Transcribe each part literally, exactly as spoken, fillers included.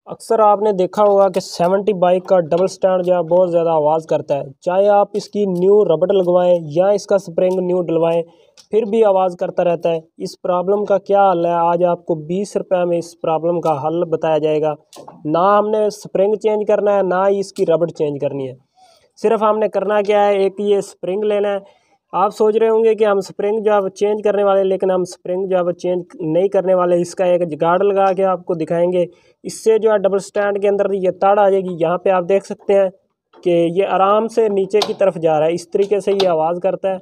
अक्सर आपने देखा होगा कि सेवेंटी बाइक का डबल स्टैंड जो है बहुत ज़्यादा आवाज़ करता है। चाहे आप इसकी न्यू रबड़ लगवाएं या इसका स्प्रिंग न्यू डलवाएं, फिर भी आवाज़ करता रहता है। इस प्रॉब्लम का क्या हल है, आज आपको बीस रुपये में इस प्रॉब्लम का हल बताया जाएगा। ना हमने स्प्रिंग चेंज करना है, ना ही इसकी रबड़ चेंज करनी है। सिर्फ हमने करना क्या है, एक ये स्प्रिंग लेना है। आप सोच रहे होंगे कि हम स्प्रिंग जो है चेंज करने वाले, लेकिन हम स्प्रिंग जो है चेंज नहीं करने वाले। इसका एक जुगाड़ लगा के आपको दिखाएंगे। इससे जो है डबल स्टैंड के अंदर ये तार आ जाएगी। यहाँ पे आप देख सकते हैं कि ये आराम से नीचे की तरफ जा रहा है। इस तरीके से ये आवाज़ करता है।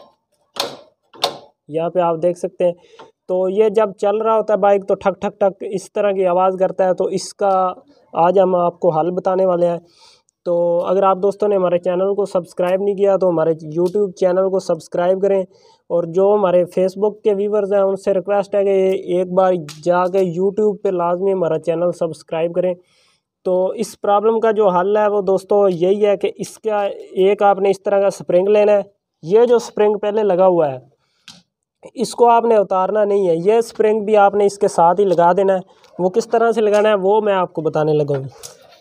यहाँ पे आप देख सकते हैं, तो ये जब चल रहा होता है बाइक तो ठक ठक ठक इस तरह की आवाज़ करता है। तो इसका आज हम आपको हल बताने वाले हैं। तो अगर आप दोस्तों ने हमारे चैनल को सब्सक्राइब नहीं किया तो हमारे यूट्यूब चैनल को सब्सक्राइब करें। और जो हमारे फेसबुक के व्यूवर्स हैं उनसे रिक्वेस्ट है कि एक बार जाके यूट्यूब पे लाजमी हमारा चैनल सब्सक्राइब करें। तो इस प्रॉब्लम का जो हल है वो दोस्तों यही है कि इसका एक आपने इस तरह का स्प्रिंग लेना है। ये जो स्प्रिंग पहले लगा हुआ है इसको आपने उतारना नहीं है। ये स्प्रिंग भी आपने इसके साथ ही लगा देना है। वो किस तरह से लगाना है वो मैं आपको बताने लगा हूँ।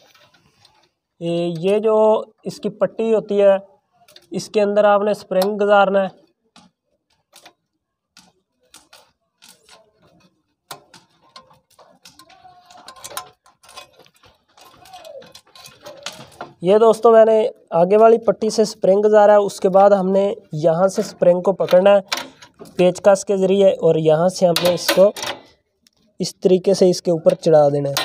ये जो इसकी पट्टी होती है इसके अंदर आपने स्प्रिंग गुजारना है। ये दोस्तों मैंने आगे वाली पट्टी से स्प्रिंग गुजारा है। उसके बाद हमने यहाँ से स्प्रिंग को पकड़ना है पेचकस के ज़रिए, और यहाँ से हमने इसको इस तरीके से इसके ऊपर चढ़ा देना है।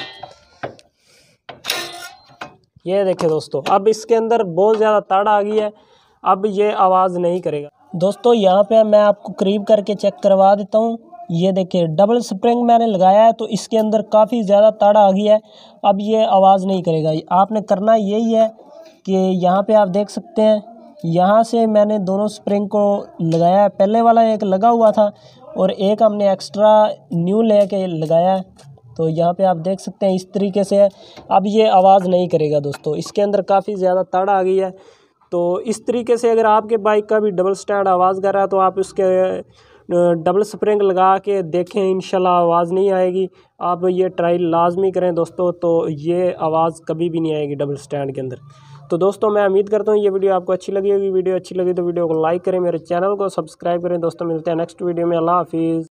ये देखिए दोस्तों, अब इसके अंदर बहुत ज़्यादा ताड़ आ गई है। अब ये आवाज़ नहीं करेगा। दोस्तों यहाँ पे मैं आपको करीब करके चेक करवा देता हूँ। ये देखिए डबल स्प्रिंग मैंने लगाया है तो इसके अंदर काफ़ी ज़्यादा ताड़ आ गई है। अब ये आवाज़ नहीं करेगा। आपने करना यही है कि यहाँ पे आप देख सकते हैं, यहाँ से मैंने दोनों स्प्रिंग को लगाया है। पहले वाला एक लगा हुआ था और एक हमने एक्स्ट्रा न्यू लेके लगाया है। तो यहाँ पे आप देख सकते हैं इस तरीके से है। अब ये आवाज़ नहीं करेगा दोस्तों, इसके अंदर काफ़ी ज़्यादा ताड़ आ गई है। तो इस तरीके से अगर आपके बाइक का भी डबल स्टैंड आवाज़ कर रहा है तो आप उसके डबल स्प्रिंग लगा के देखें, इंशाल्लाह आवाज़ नहीं आएगी। आप ये ट्राई लाजमी करें दोस्तों, तो ये आवाज़ कभी भी नहीं आएगी डबल स्टैंड के अंदर। तो दोस्तों मैं उम्मीद करता हूँ ये वीडियो आपको अच्छी लगी होगी। वीडियो अच्छी लगी तो वीडियो को लाइक करें, मेरे चैनल को सब्सक्राइब करें। दोस्तों मिलते हैं नेक्स्ट वीडियो में। अल्लाह हाफिज़।